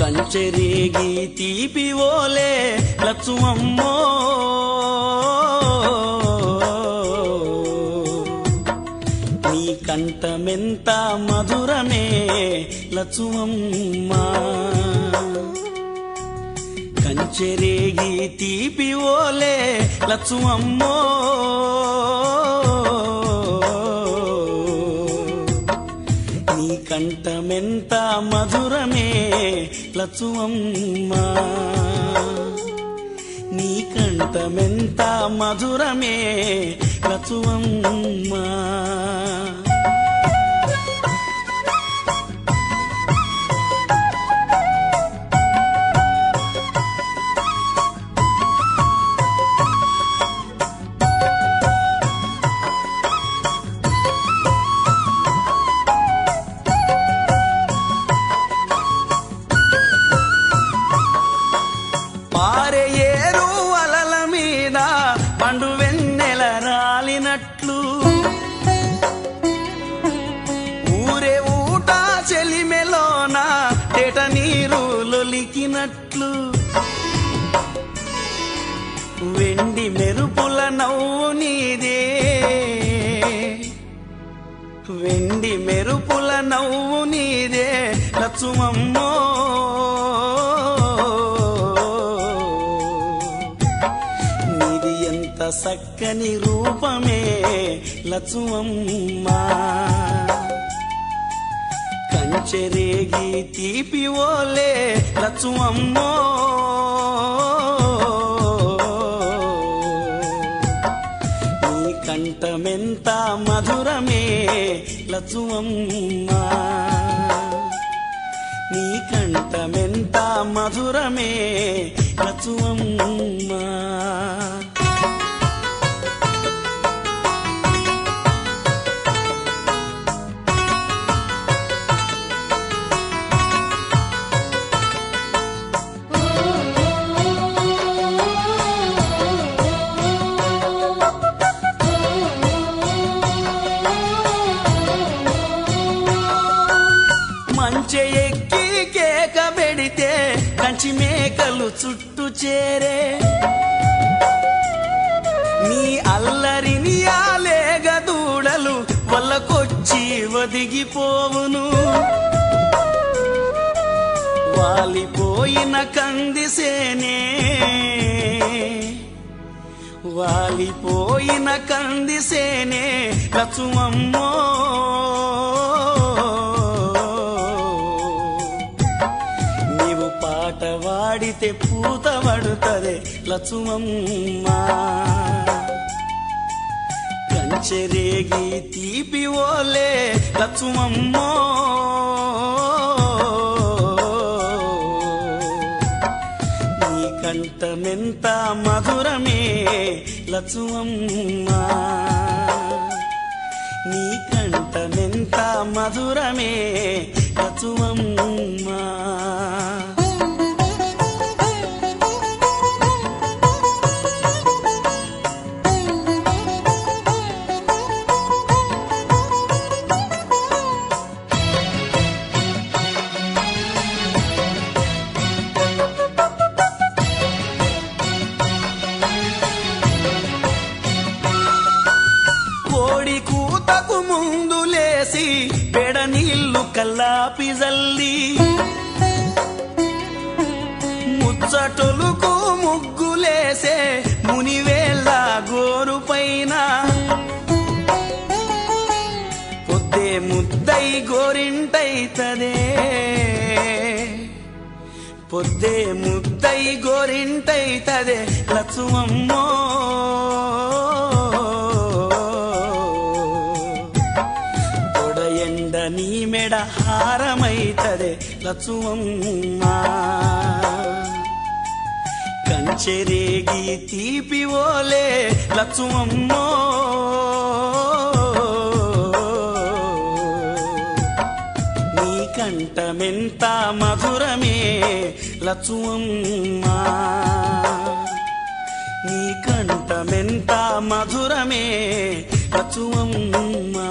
కంచెరేగి తీపి ఓలే లచ్చువమ్మో నీ కంఠమెంత మధురమే లచ్చువమ్మా కంచెరేగి తీపి ఓలే లచ్చువమ్మో నీ కంఠమెంత మధురమే లచ్చువమ్మా నీ కంఠమెంత మధురమే లచ్చువమ్మా పారేయేరు అలల మీద పండు వెన్నెల రాలినట్లు ఊరే ఊట చెలిమెలోన తేట నీరు లొలికినట్లు వెండి మెరుపుల నవ్వు నీదే వెండి మెరుపుల నవ్వు నీదే లచ్చువమ్మో సక్కని రూపమే లచ్చువమ్మా కంచెరేగి తీపి ఓలే లచ్చువమ్మో నీ కంఠమెంత మధురమే లచ్చువమ్మా నీ కంఠమెంత మధురమే లచ్చువమ్మా మంచె ఎక్కి కేక పెడితే కంచి మేకలు చుట్టూ చేరే నీ అల్లరిని ఆలేగ దూడలు వల్లకొచ్చి ఒదిగిపోవును వాలిపోయిన కందిసేనే వాలిపోయిన కందిసేనే లచ్చువమ్మో పాట వాడితే పూత పడుతదే లచ్చువమ్మా కంచెరేగి తీపి ఓలే లచ్చువమ్మో నీ కంఠమెంత మధురమే లచ్చువమ్మా నీ కంఠమెంత మధురమే లచ్చువమ్మా కోడి కూతకు ముందు లేసి పెడ నీళ్లు కల్లాపి జల్లి ముచ్చటొలుకు ముగ్గులేసే మునివేళ్ళ గోరు పైన పొద్దే ముద్దై గోరింటైతదే పొద్దే ముద్దై గోరింటైతదే లచ్చువమ్మో నీ మెడ హారమైతదే లచ్చువమ్మా కంచెరేగి తీపి ఓలే లచ్చువమ్మో నీ కంఠమెంత మధురమే లచ్చువమ్మా నీ కంఠమెంత మధురమే లచ్చువమ్మా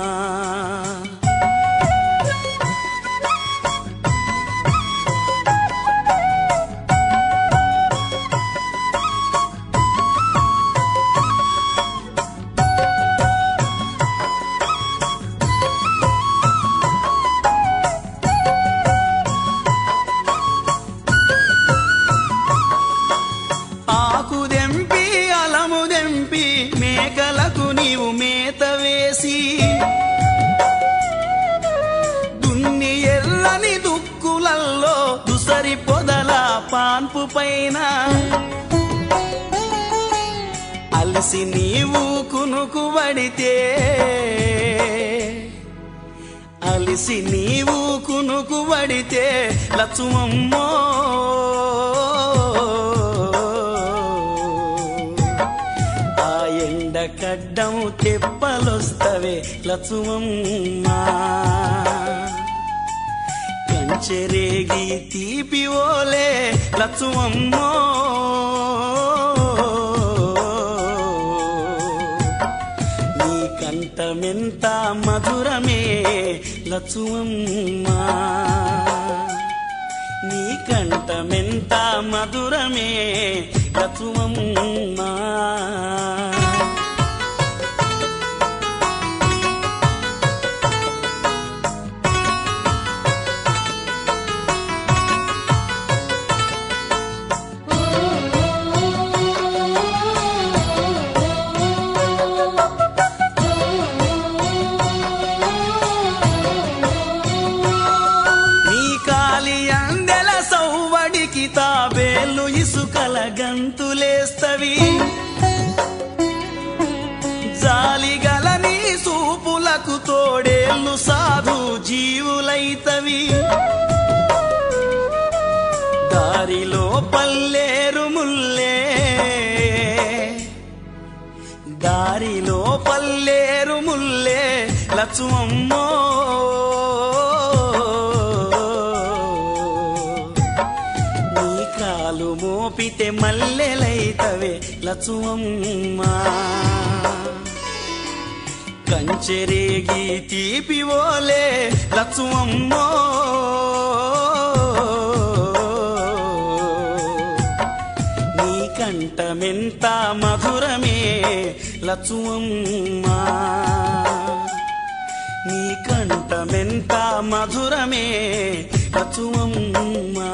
చల్లని దుక్కులల్లో దుసరి పొదల పాన్పు పైన అలసి నీవు కునుకుబడితే అలిసి నీవు కునుకుబడితే లచ్చువమ్మో ఆ ఎండ కడ్డం తెప్పలొస్తవే లచ్చువమ్మా కంచెరేగి తీపి ఓలే లచ్చువమ్మో నీ కంఠమెంత మధురమే లచ్చువమ్మా నీ కంఠమెంత మధురమే లచ్చువమ్మా తాబేళ్ళు ఇసుకల గంతులేస్తవి జాలిగల నీ సూపులకు తోడేళ్ళు సాధు జీవులైతవి దారిలో పల్లేరు ముల్లే దారిలో పల్లేరు ముల్లే లచ్చువమ్మో మోపితే మల్లెలైతవే లచ్చువమ్మా కంచెరేగి తీపి ఓలే లచ్చువమ్మో నీ కంఠమెంత మధురమే లచ్చువమ్మా నీ కంఠమెంత మధురమే లచ్చువమ్మా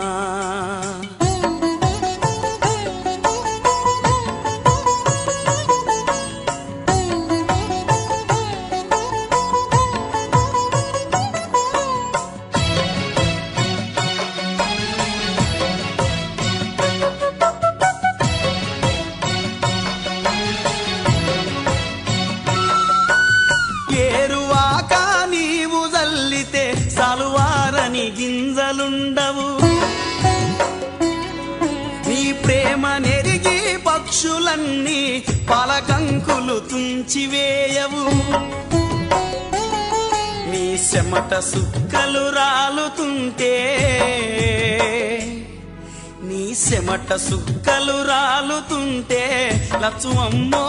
సాలువారని గింజలుండవు నీ ప్రేమ నెరిగి పక్షులన్నీ పలకంకులు తుంచివేయవు నీ చెమట సుక్కలు రాలుతుంటే నీ చెమట సుక్కలు రాలుతుంటే లచ్చువమ్మో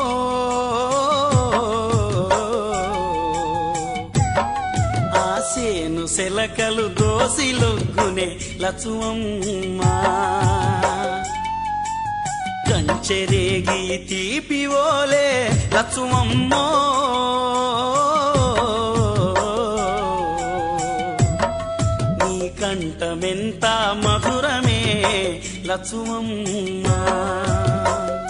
సేను సెలకలు దోసిలొగ్గునే లచ్చువమ్మా కంచెరేగి తీపి ఓలే లచ్చువమ్మో నీ కంఠమెంత మధురమే లచ్చువమ్మా